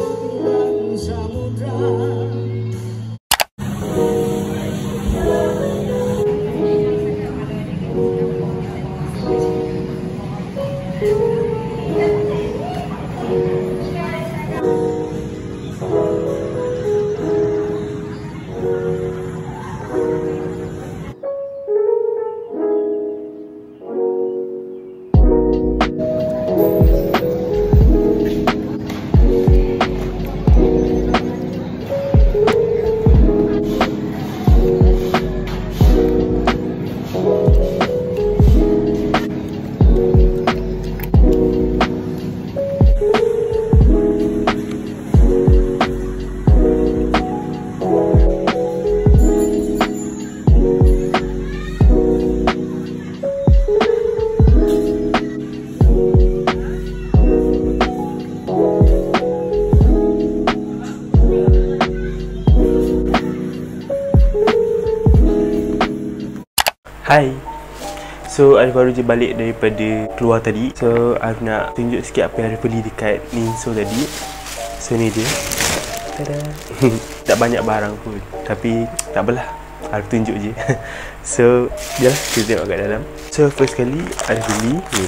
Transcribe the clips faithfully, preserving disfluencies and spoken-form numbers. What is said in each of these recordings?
Hai. So, Arif baru je balik daripada keluar tadi. So, Arif nak tunjuk sikit apa yang Arif beli dekat Ninso tadi. So, ni dia. Tada. Tak banyak barang pun, tapi tak apalah, Arif tunjuk je. So, jom kita tengok kat dalam. So, first kali Arif beli ni.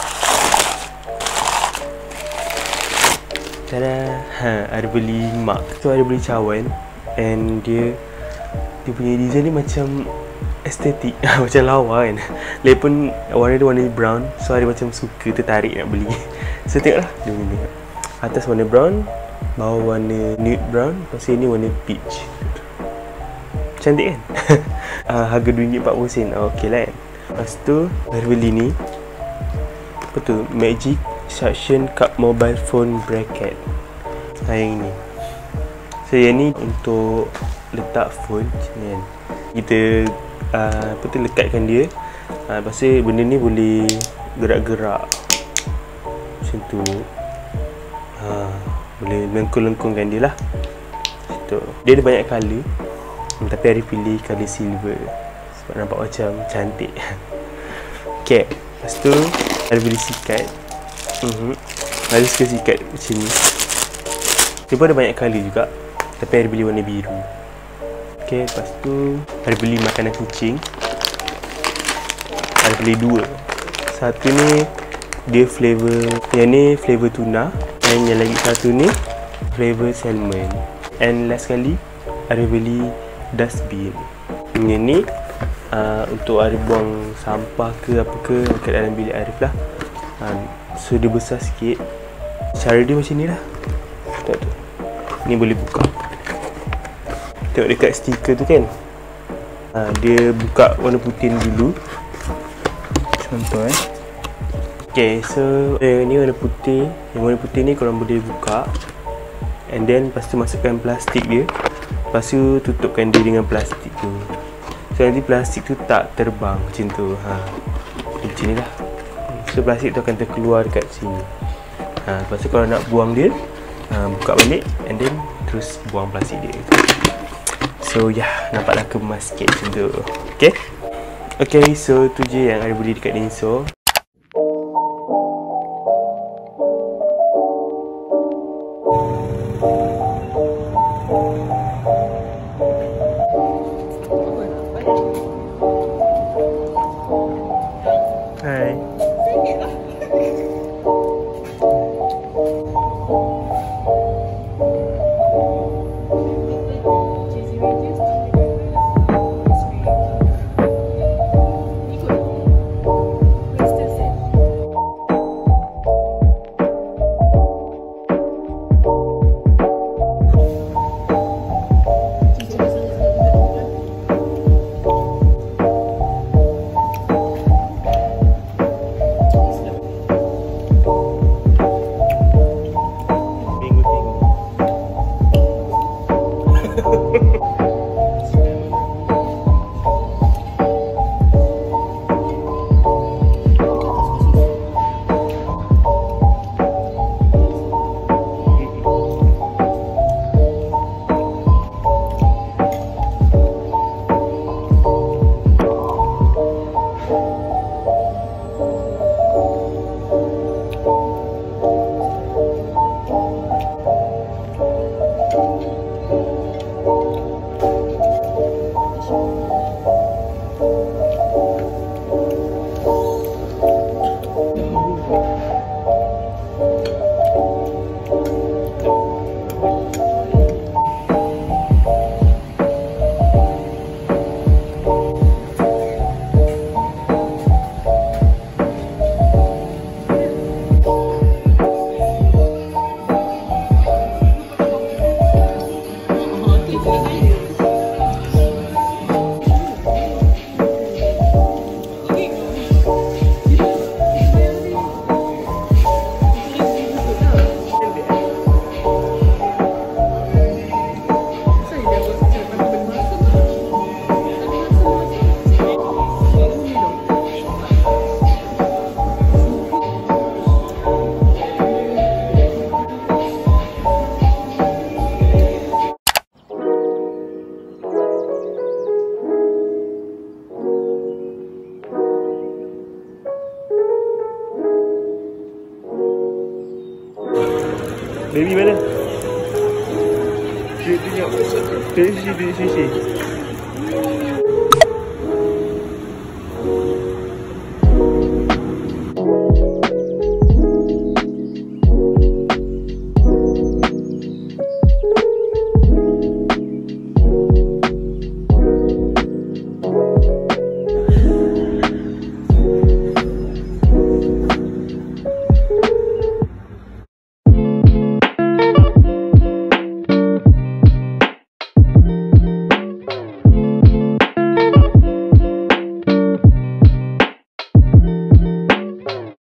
Tada. Ha, Arif beli mug. So, Arif beli cawan. And dia Dia punya design ni macam estetik. Macam lawa kan. Lagipun warna dia warna brown. So ada macam suka, tertarik nak beli. So tengoklah dia punya. Atas warna brown, bawah warna nude brown, lepas ni warna peach. Cantik kan? uh, Harga dua ringgit empat puluh sen. uh, Ok lah kan. Lepas tu baru beli ni. Apa tu? Magic Suction Cup Mobile Phone Bracket. Ha, yang ni. So yang ni untuk letak phone macam ni kan. Kita Uh, apa tu, lekatkan dia. uh, Lepas tu benda ni boleh gerak-gerak macam tu. uh, Boleh lengkung-lengkungkan dia lah. Macam tu. Dia ada banyak colour, hmm, tapi Arif pilih colour silver sebab nampak macam cantik. Okay. Lepas tu Arif beli sikat. uh-huh. Arif suka sikat macam ni. Dia pun ada banyak colour juga, tapi Arif beli warna biru. Okay, lepas tu Arif beli makanan kucing. Arif beli dua. Satu ni dia flavour, yang ni flavour tuna, dan yang lagi satu ni flavour salmon. And last sekali Arif beli dustbin. Yang ni uh, untuk Arif buang sampah ke apa ke kat dalam bilik Arif lah. uh, So dia besar sikit. Cara dia macam ni lah. Tengok tu, ni boleh buka. Tengok dekat stiker tu kan. ha, Dia buka warna putih dulu. Contoh eh. Okay, so eh, ni warna putih. Yang warna putih ni korang boleh buka. And then lepas tu masukkan plastik dia. Lepas tu tutupkan dia dengan plastik tu. So nanti plastik tu tak terbang macam tu. ha, Macam ni lah. So plastik tu akan terkeluar dekat sini. ha, Lepas tu kalau nak buang dia, ha, buka balik and then terus buang plastik dia. So ya, yeah, nampaklah kemas sikit macam tu. Okay. Okay, so tu je yang Arif beli dekat Ninso. Hai. Baby mana? Tunjuk. Tunjuk sisi, tunjuk sisi.